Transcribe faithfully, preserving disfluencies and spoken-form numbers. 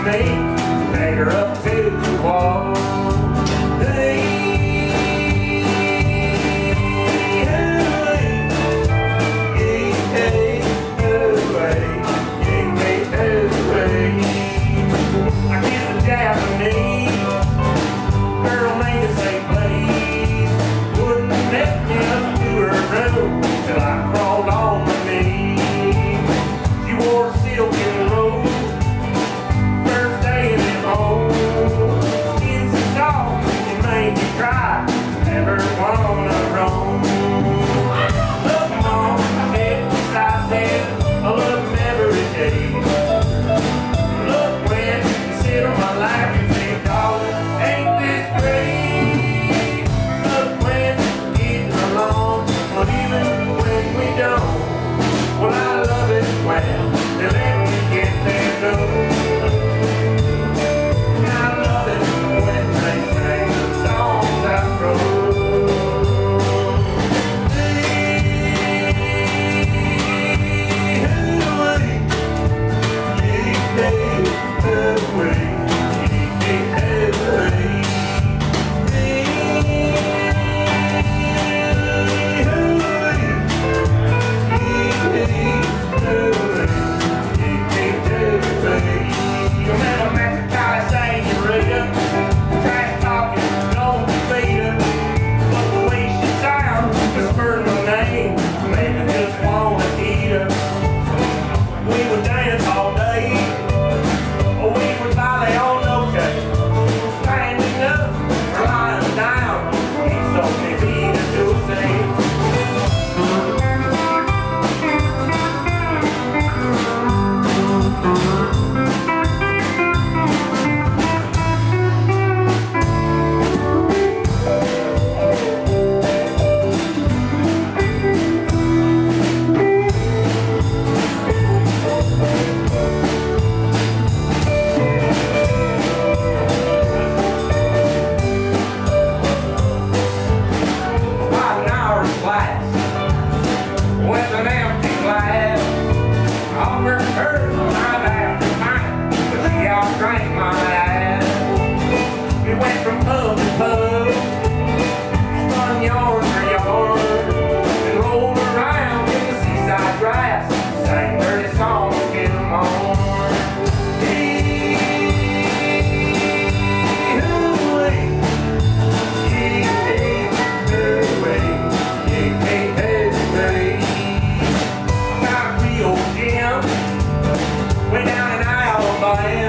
me, take her up to the wall. Till I crawled on my knees. She wore a silken robe, first day in his home. Skin so soft, it made me cry, never wanna roam. Look, Mom, I said, I said, I love him every day. Look when you sit on my lap and say, darling, ain't this great? Look when you're getting along, but even we don't. Well, I love it when they let me get their nose. I love it when they sing the songs I wrote. Heeeee, hoowee, heeeee, hoowee, heeeee, hoowee. Way down in Alabama.